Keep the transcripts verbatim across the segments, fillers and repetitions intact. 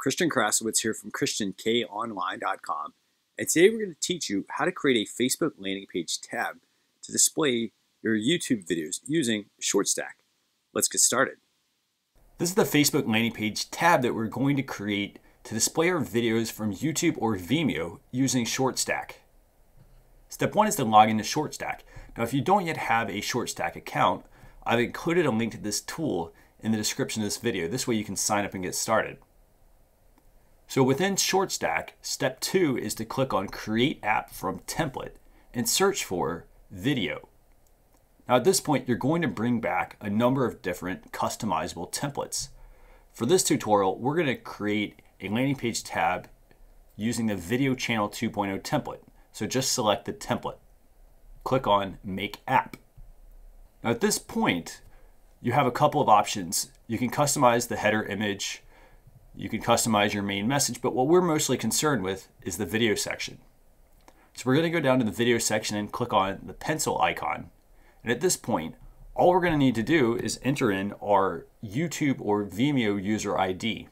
Christian Krasowitz here from Christian K Online dot com, and today we're going to teach you how to create a Facebook landing page tab to display your YouTube videos using ShortStack. Let's get started. This is the Facebook landing page tab that we're going to create to display our videos from YouTube or Vimeo using ShortStack. Step one is to log into ShortStack. Now, if you don't yet have a ShortStack account, I've included a link to this tool in the description of this video. This way you can sign up and get started. So within ShortStack, step two is to click on Create App from Template and search for Video. Now at this point, you're going to bring back a number of different customizable templates. For this tutorial, we're going to create a landing page tab using the Video Channel two point oh template. So just select the template. Click on Make App. Now at this point, you have a couple of options. You can customize the header image, you can customize your main message, but what we're mostly concerned with is the video section. So we're going to go down to the video section and click on the pencil icon. And at this point, all we're going to need to do is enter in our YouTube or Vimeo user I D.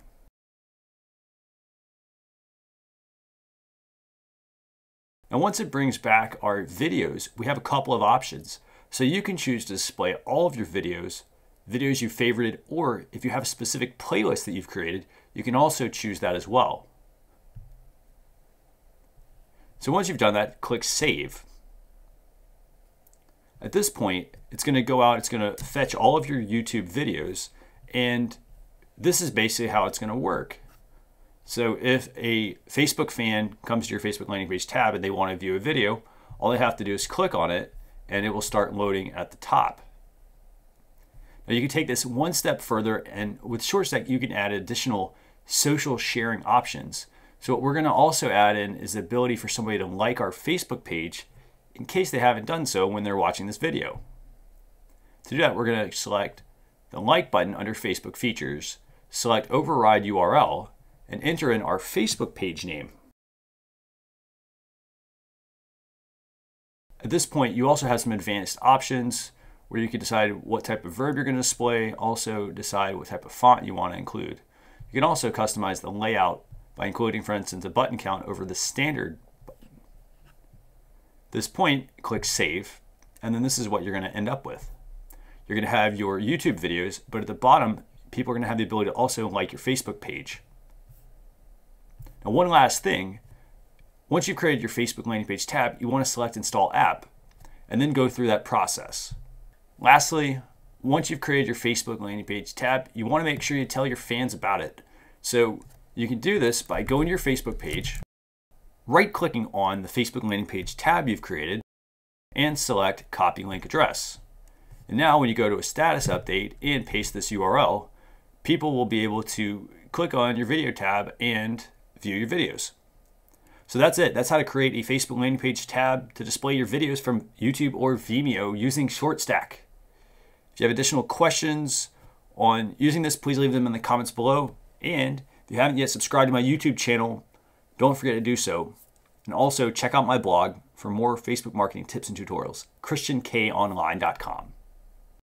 Now once it brings back our videos, we have a couple of options. So you can choose to display all of your videos, videos you favorited, or if you have a specific playlist that you've created, you can also choose that as well. So once you've done that, click Save. At this point, it's going to go out, it's going to fetch all of your YouTube videos, and this is basically how it's going to work. So if a Facebook fan comes to your Facebook landing page tab and they want to view a video, all they have to do is click on it and it will start loading at the top. Now you can take this one step further, and with ShortStack you can add additional social sharing options. So what we're going to also add in is the ability for somebody to like our Facebook page in case they haven't done so when they're watching this video. To do that, we're going to select the like button under Facebook features, select override U R L, and enter in our Facebook page name. At this point, you also have some advanced options where you can decide what type of verb you're going to display, also decide what type of font you want to include. You can also customize the layout by including, for instance, a button count over the standard button. At this point, click Save, and then this is what you're going to end up with. You're going to have your YouTube videos, but at the bottom, people are going to have the ability to also like your Facebook page. Now, one last thing. Once you've created your Facebook landing page tab, you want to select Install App and then go through that process. Lastly, once you've created your Facebook landing page tab, you want to make sure you tell your fans about it. So you can do this by going to your Facebook page, right-clicking on the Facebook landing page tab you've created, and select Copy Link Address. And now when you go to a status update and paste this U R L, people will be able to click on your video tab and view your videos. So that's it. That's how to create a Facebook landing page tab to display your videos from YouTube or Vimeo using ShortStack. If you have additional questions on using this, please leave them in the comments below. And if you haven't yet subscribed to my YouTube channel, don't forget to do so. And also check out my blog for more Facebook marketing tips and tutorials, Christian K Online dot com.